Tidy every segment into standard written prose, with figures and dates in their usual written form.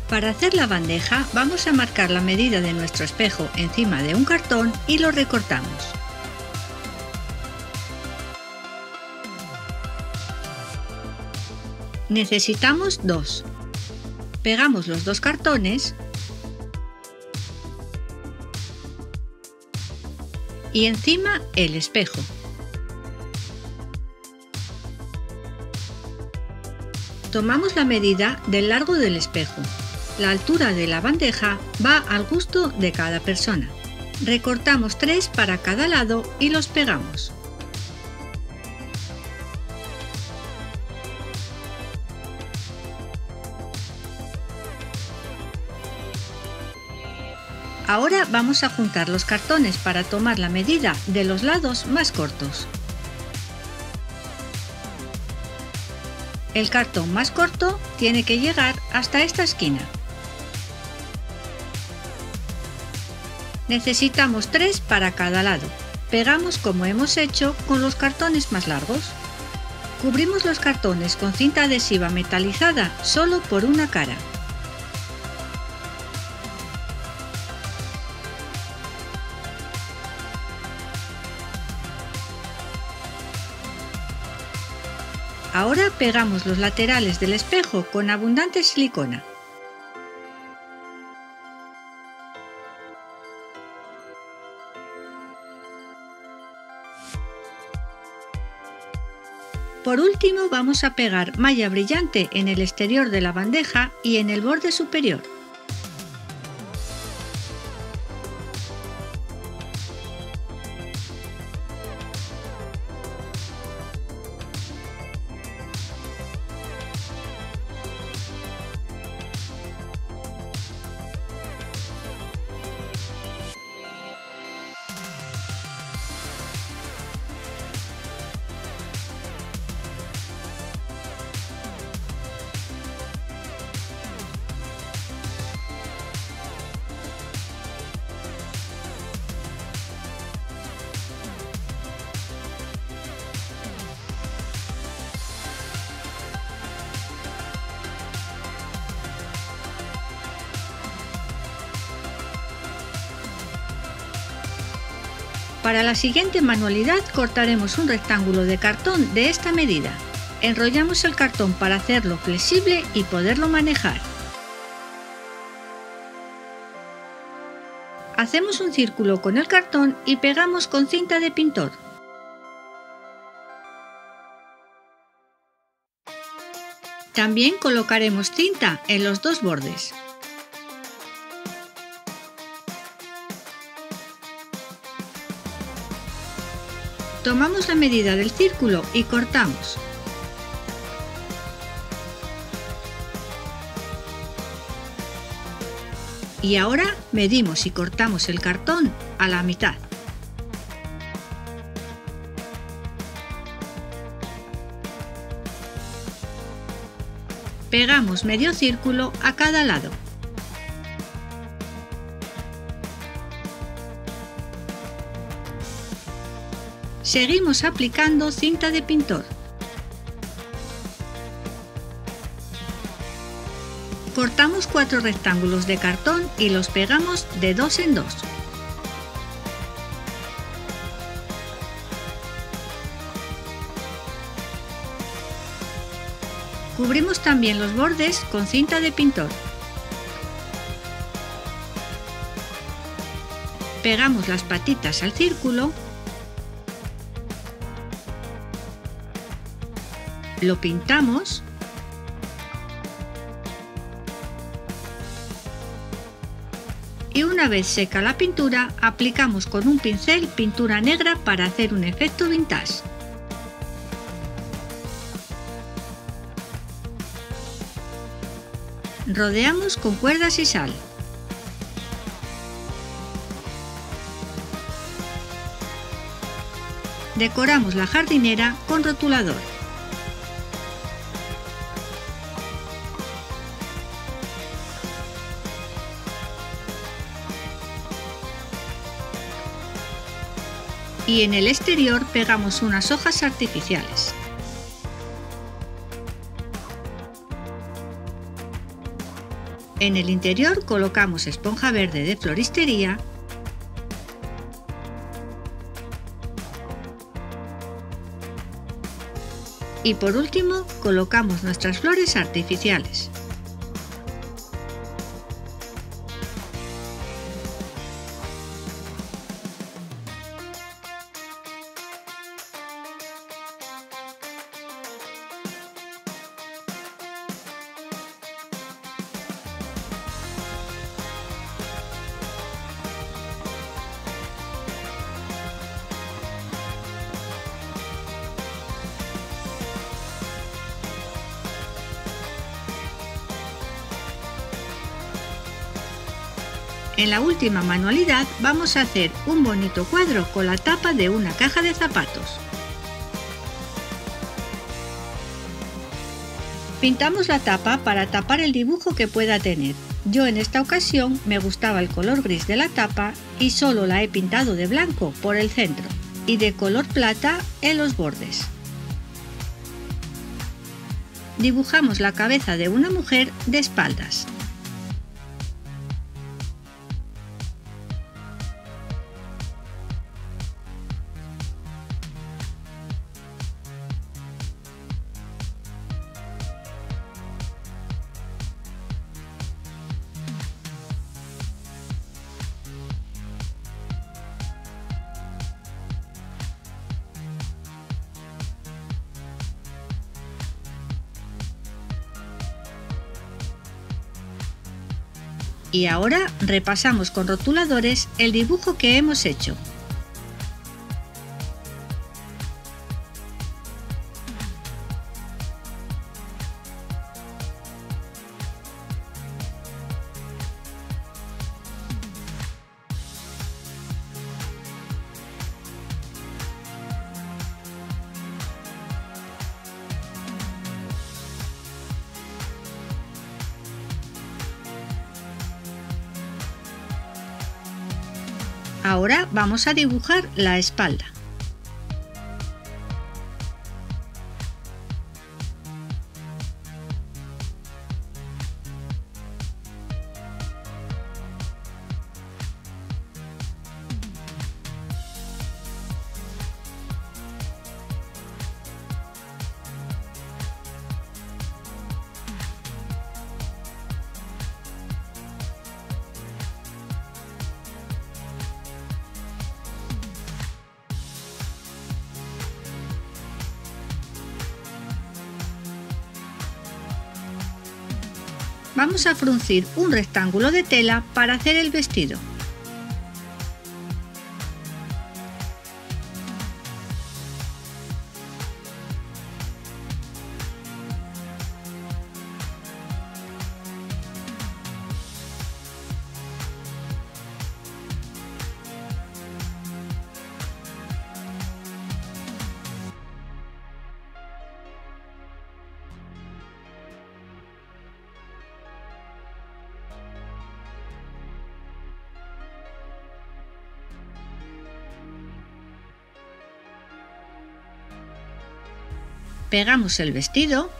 Para hacer la bandeja vamos a marcar la medida de nuestro espejo encima de un cartón y lo recortamos. Necesitamos dos. Pegamos los dos cartones y encima el espejo. Tomamos la medida del largo del espejo. La altura de la bandeja va al gusto de cada persona. Recortamos 3 para cada lado y los pegamos. Ahora vamos a juntar los cartones para tomar la medida de los lados más cortos. El cartón más corto tiene que llegar hasta esta esquina. Necesitamos 3 para cada lado. Pegamos como hemos hecho con los cartones más largos. Cubrimos los cartones con cinta adhesiva metalizada solo por una cara. Ahora pegamos los laterales del espejo con abundante silicona. Por último vamos a pegar malla brillante en el exterior de la bandeja y en el borde superior. Para la siguiente manualidad cortaremos un rectángulo de cartón de esta medida. Enrollamos el cartón para hacerlo flexible y poderlo manejar. Hacemos un círculo con el cartón y pegamos con cinta de pintor. También colocaremos cinta en los dos bordes. Tomamos la medida del círculo y cortamos. Y ahora medimos y cortamos el cartón a la mitad. Pegamos medio círculo a cada lado. Seguimos aplicando cinta de pintor. Cortamos 4 rectángulos de cartón y los pegamos de 2 en 2. Cubrimos también los bordes con cinta de pintor. Pegamos las patitas al círculo. Lo pintamos y una vez seca la pintura aplicamos con un pincel pintura negra para hacer un efecto vintage. Rodeamos con cuerdas y sal. Decoramos la jardinera con rotulador. Y en el exterior pegamos unas hojas artificiales. En el interior colocamos esponja verde de floristería y por último colocamos nuestras flores artificiales. En la última manualidad vamos a hacer un bonito cuadro con la tapa de una caja de zapatos. Pintamos la tapa para tapar el dibujo que pueda tener. Yo en esta ocasión me gustaba el color gris de la tapa y solo la he pintado de blanco por el centro y de color plata en los bordes. Dibujamos la cabeza de una mujer de espaldas. Y ahora repasamos con rotuladores el dibujo que hemos hecho. Ahora vamos a dibujar la espalda. Vamos a fruncir un rectángulo de tela para hacer el vestido. Pegamos el vestido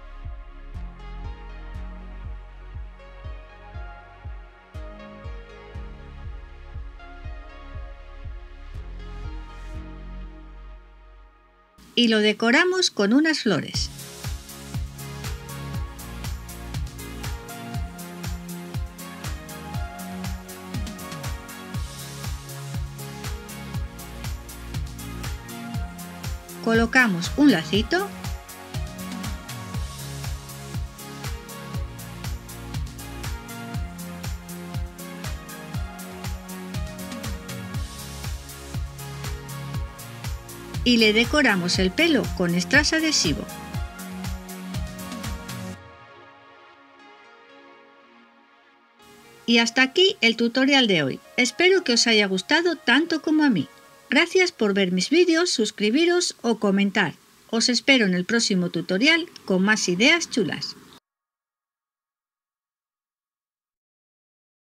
y lo decoramos con unas flores. Colocamos un lacito y le decoramos el pelo con strass adhesivo. Y hasta aquí el tutorial de hoy. Espero que os haya gustado tanto como a mí. Gracias por ver mis vídeos, suscribiros o comentar. Os espero en el próximo tutorial con más ideas chulas.